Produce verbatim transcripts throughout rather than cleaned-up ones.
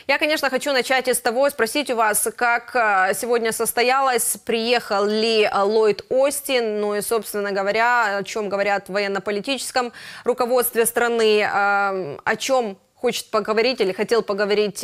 Я, конечно, хочу начать из того, спросить у вас, как сегодня состоялось, приехал ли Ллойд Остин, ну и, собственно говоря, о чем говорят в военно-политическом руководстве страны, о чем хочет поговорить или хотел поговорить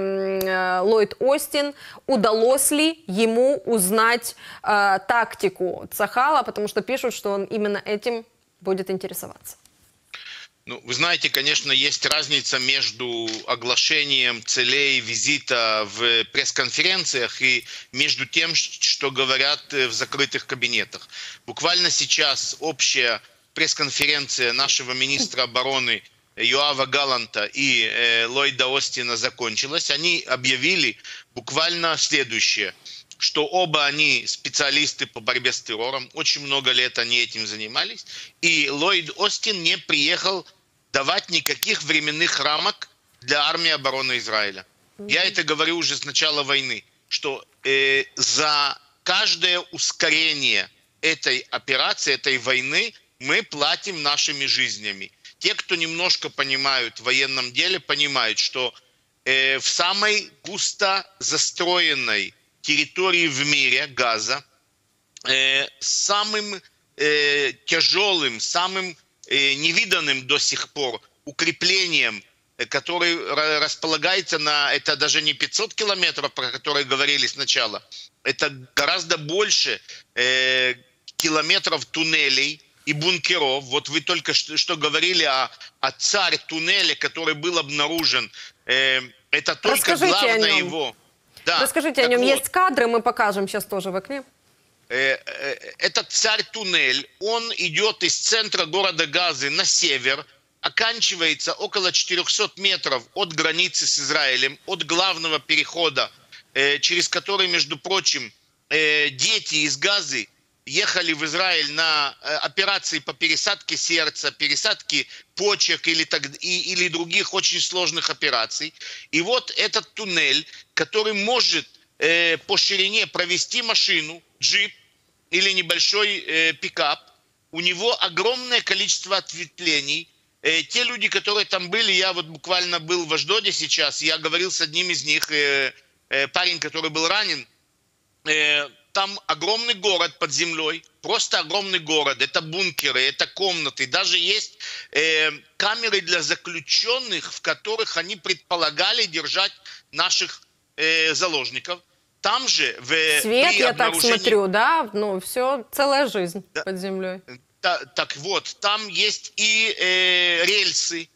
э, Ллойд Остин, удалось ли ему узнать э, тактику Цахала, потому что пишут, что он именно этим будет интересоваться. Ну, вы знаете, конечно, есть разница между оглашением целей визита в пресс-конференциях и между тем, что говорят в закрытых кабинетах. Буквально сейчас общая пресс-конференция нашего министра обороны Йоава Галланта и э, Ллойда Остина закончилась. Они объявили буквально следующее, что оба они специалисты по борьбе с террором, очень много лет они этим занимались, и Ллойд Остин не приехал давать никаких временных рамок для армии обороны Израиля. Я это говорю уже с начала войны, что э, за каждое ускорение этой операции, этой войны мы платим нашими жизнями. Те, кто немножко понимают в военном деле, понимают, что э, в самой густо застроенной территории в мире, Газа, э, самым э, тяжелым, самым э, невиданным до сих пор укреплением, э, который располагается на, это даже не пятьсот километров, про которые говорили сначала, это гораздо больше э, километров туннелей и бункеров. Вот вы только что, что говорили о, о царь туннеле, который был обнаружен. Э, это только Расскажите главное его. Да. Расскажите так о нем. вот, есть кадры, мы покажем сейчас тоже в окне. Э, э, этот царь-туннель, он идет из центра города Газы на север, оканчивается около четырехсот метров от границы с Израилем, от главного перехода, э, через который, между прочим, э, дети из Газы ехали в Израиль на э, операции по пересадке сердца, пересадке почек или, так, и, или других очень сложных операций. И вот этот туннель, который может э, по ширине провести машину, джип или небольшой э, пикап, у него огромное количество ответвлений. Э, те люди, которые там были, я вот буквально был в Ашдоде сейчас, я говорил с одним из них, э, э, парень, который был ранен, э, там огромный город под землей, просто огромный город. Это бункеры, это комнаты. Даже есть э, камеры для заключенных, в которых они предполагали держать наших э, заложников. Там же в Свет, при я обнаружении... так смотрю, да? Ну, все, целая жизнь да, под землей. та, так вот, там есть и э, рельсы,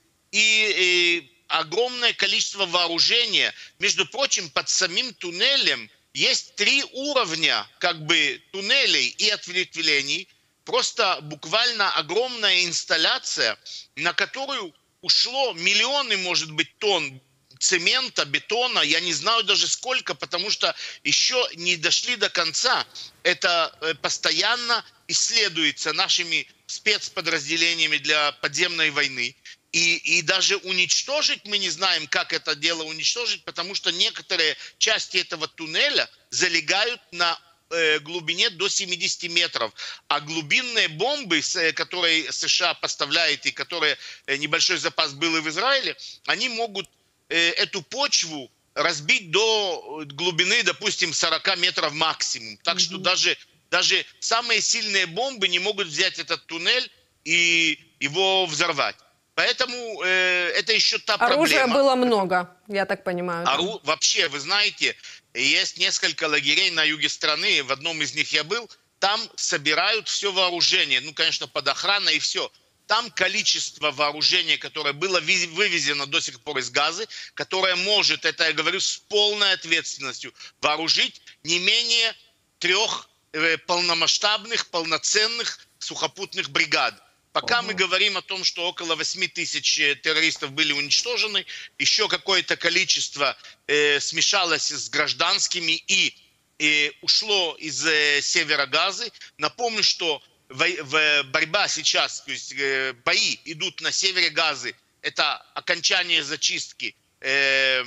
и э, огромное количество вооружения. Между прочим, под самим туннелем есть три уровня как бы туннелей и ответвлений. Просто буквально огромная инсталляция, на которую ушло миллионы, может быть, тонн цемента, бетона. Я не знаю даже сколько, потому что еще не дошли до конца. Это постоянно исследуется нашими спецподразделениями для подземной войны. И, и даже уничтожить мы не знаем, как это дело уничтожить, потому что некоторые части этого туннеля залегают на э, глубине до семидесяти метров. А глубинные бомбы, с, которые США поставляет и которые э, небольшой запас был и в Израиле, они могут э, эту почву разбить до глубины, допустим, сорока метров максимум. Так mm-hmm. что даже, даже самые сильные бомбы не могут взять этот туннель и его взорвать. Поэтому э, это еще та Оружия проблема. было много, я так понимаю. Ору... Вообще, вы знаете, есть несколько лагерей на юге страны, в одном из них я был, там собирают все вооружение, ну, конечно, под охраной и все. Там количество вооружения, которое было вывезено до сих пор из Газы, которое может, это я говорю с полной ответственностью, вооружить не менее трех э, полномасштабных, полноценных сухопутных бригад. Пока мы говорим о том, что около восьми тысяч террористов были уничтожены, еще какое-то количество э, смешалось с гражданскими и, и ушло из э, севера Газы. Напомню, что в, в борьба сейчас, то есть э, бои идут на севере Газы. Это окончание зачистки э,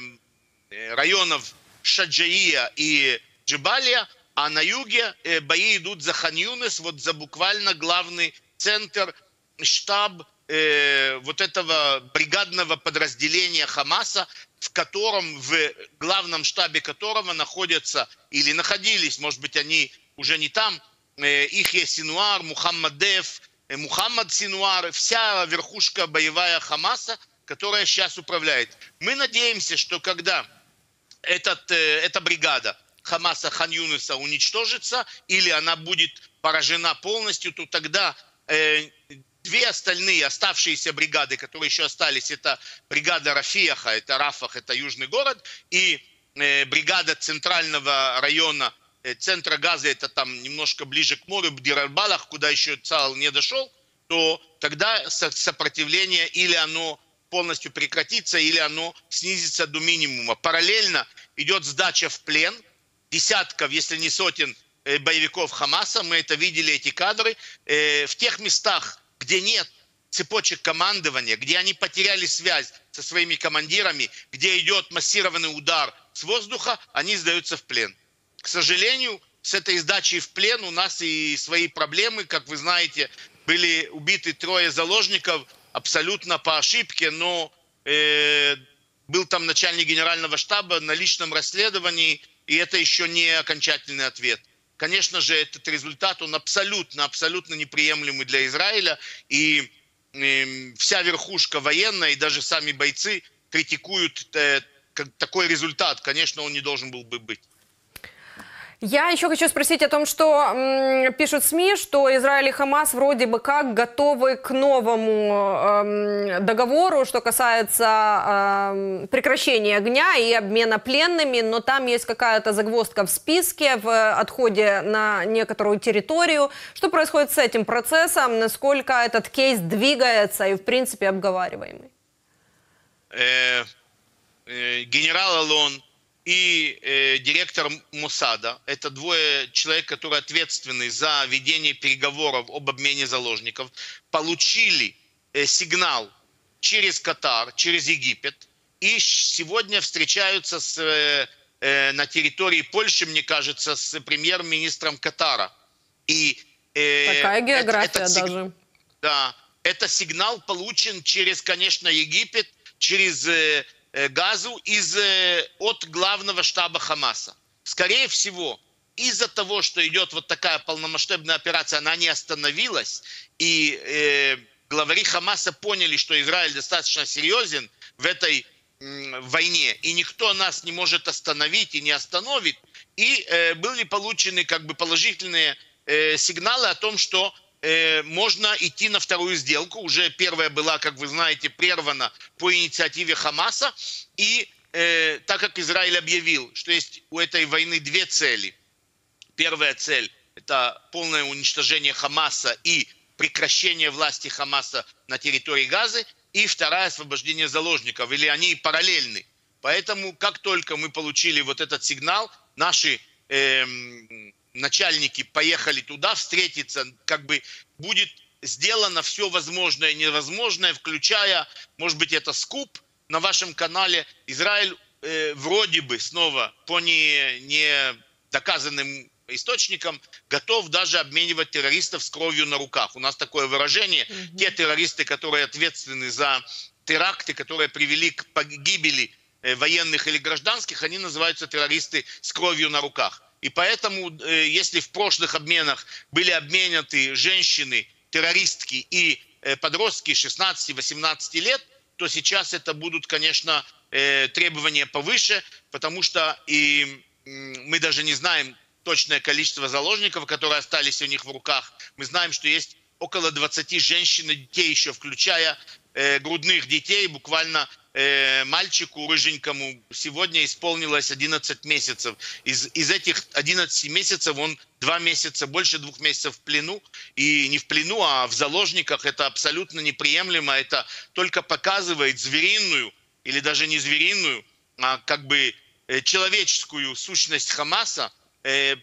районов Шаджаия и Джебалия, а на юге э, бои идут за Хан-Юнес, вот за буквально главный центр, штаб э, вот этого бригадного подразделения Хамаса. в котором, в главном штабе которого находятся или находились, может быть, они уже не там, Ихья Синуар, Мухаммад Деф, Мухаммад Синуар, вся верхушка боевая Хамаса, которая сейчас управляет. Мы надеемся, что когда этот, эта бригада Хамаса Хан-Юниса уничтожится или она будет поражена полностью, то тогда э, две остальные оставшиеся бригады, которые еще остались, это бригада Рафиаха, это Рафах, это южный город, и э, бригада центрального района, э, центра Газа, это там немножко ближе к морю, Бдир-аль-Балах, куда еще ЦАЛ не дошел, то тогда сопротивление или оно полностью прекратится, или оно снизится до минимума. Параллельно идет сдача в плен десятков, если не сотен, боевиков Хамаса. Мы это видели, эти кадры. В тех местах, где нет цепочек командования, где они потеряли связь со своими командирами, где идет массированный удар с воздуха, они сдаются в плен. К сожалению, с этой сдачей в плен у нас и свои проблемы. Как вы знаете, были убиты трое заложников абсолютно по ошибке, но э, был там начальник генерального штаба на личном расследовании, и это еще не окончательный ответ. Конечно же, этот результат, он абсолютно, абсолютно неприемлемый для Израиля, и э, вся верхушка военная, и даже сами бойцы критикуют э, такой результат. Конечно, он не должен был бы быть. Я еще хочу спросить о том, что м, пишут СМИ, что Израиль и Хамас вроде бы как готовы к новому э, договору, что касается э, прекращения огня и обмена пленными, но там есть какая-то загвоздка в списке, в отходе на некоторую территорию. Что происходит с этим процессом, насколько этот кейс двигается и в принципе обговариваемый? Э, э, генерал Алон и э, директор Моссада, это двое человек, которые ответственны за ведение переговоров об обмене заложников, получили э, сигнал через Катар, через Египет, и сегодня встречаются с, э, э, на территории Польши, мне кажется, с премьер-министром Катара. И, э, Такая география это, даже. Да, это сигнал получен через, конечно, Египет, через... Э, Газу из, от главного штаба Хамаса. Скорее всего, из-за того, что идет вот такая полномасштабная операция, она не остановилась, и э, главари Хамаса поняли, что Израиль достаточно серьезен в этой э, войне, и никто нас не может остановить и не остановит, и э, были получены как бы положительные э, сигналы о том, что можно идти на вторую сделку. Уже первая была, как вы знаете, прервана по инициативе Хамаса. И э, так как Израиль объявил, что есть у этой войны две цели. Первая цель – это полное уничтожение Хамаса и прекращение власти Хамаса на территории Газы. И вторая – освобождение заложников. Или они параллельны. Поэтому, как только мы получили вот этот сигнал, наши... Э, начальники поехали туда встретиться, как бы будет сделано все возможное и невозможное, включая, может быть, это скуп на вашем канале. Израиль э, вроде бы снова по не, не доказанным источникам готов даже обменивать террористов с кровью на руках. У нас такое выражение. Mm-hmm. Те террористы, которые ответственны за теракты, которые привели к погибели э, военных или гражданских, они называются террористы с кровью на руках. И поэтому, если в прошлых обменах были обменяты женщины, террористки и подростки шестнадцати-восемнадцати лет, то сейчас это будут, конечно, требования повыше, потому что и мы даже не знаем точное количество заложников, которые остались у них в руках. Мы знаем, что есть около двадцати женщин и детей еще, включая грудных детей, буквально мальчику рыженькому сегодня исполнилось одиннадцать месяцев. Из, из этих одиннадцати месяцев он два месяца, больше двух месяцев в плену. И не в плену, а в заложниках. Это абсолютно неприемлемо. Это только показывает звериную, или даже не звериную, а как бы человеческую сущность Хамаса. Э,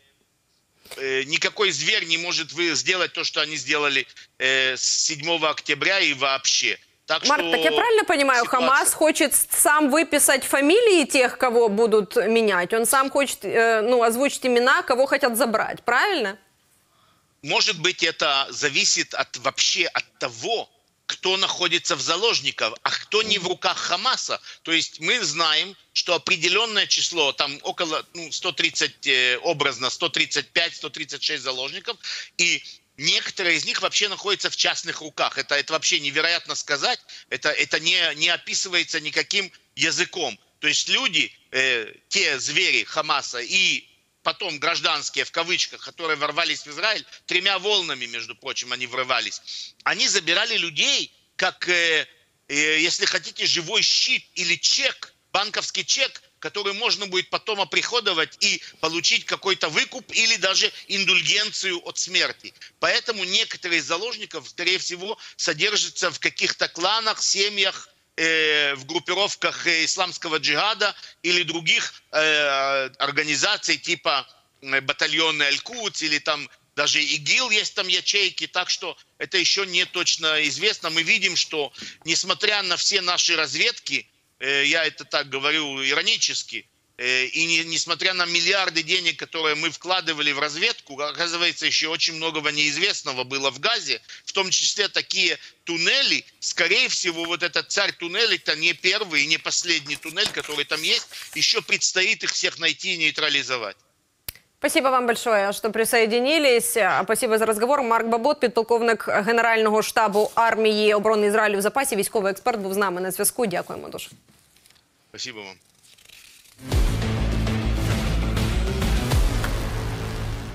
э, никакой зверь не может сделать то, что они сделали э, с седьмого октября и вообще. Так Марк, что так я правильно понимаю, ситуация... Хамас хочет сам выписать фамилии тех, кого будут менять? Он сам хочет э, ну, озвучить имена, кого хотят забрать, правильно? Может быть, это зависит от, вообще от того, кто находится в заложниках, а кто не в руках Хамаса. То есть мы знаем, что определенное число, там около ну, сто тридцать, э, образно, сто тридцать пять - сто тридцать шесть заложников, и некоторые из них вообще находятся в частных руках. Это, это вообще невероятно сказать, это, это не, не описывается никаким языком. То есть люди, э, те звери Хамаса и потом гражданские, в кавычках, которые ворвались в Израиль, тремя волнами, между прочим, они врывались, они забирали людей, как, э, э, если хотите, живой щит или чек, банковский чек, который можно будет потом оприходовать и получить какой-то выкуп или даже индульгенцию от смерти. Поэтому некоторые из заложников, скорее всего, содержатся в каких-то кланах, семьях, в группировках исламского джихада или других э, организаций типа батальона Аль-Кудс или там даже ИГИЛ есть там ячейки, так что это еще не точно известно. Мы видим, что несмотря на все наши разведки, э, я это так говорю иронически, э, и не, несмотря на миллиарды денег, которые мы вкладывали в разведку, оказывается, еще очень многого неизвестного было в Газе, в том числе такие туннели. Скорее всего, вот этот царь туннелей, это не первый и не последний туннель, который там есть. Еще предстоит их всех найти и нейтрализовать. Спасибо вам большое, что присоединились. Спасибо за разговор. Марк Бабот, підполковник Генерального штабу армії оборони Ізраїлю в запасі, військовий експерт, був з нами на зв'язку. Дякуємо дуже. Спасибо вам.